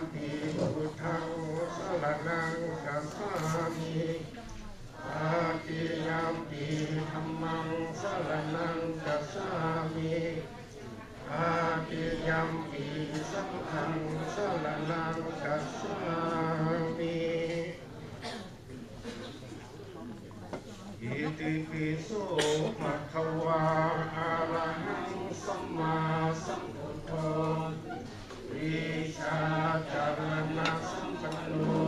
ปิพุทธังสรณังคัจฉามิอาติยัมปิธัมมังสรณังคัจฉามิอาติยัมปิสังฆังสรณังคัจฉามิอิติปิโสภะคะวะอะระหังสัมมาสัมพุทโธวิชาจารณะสัมปันโน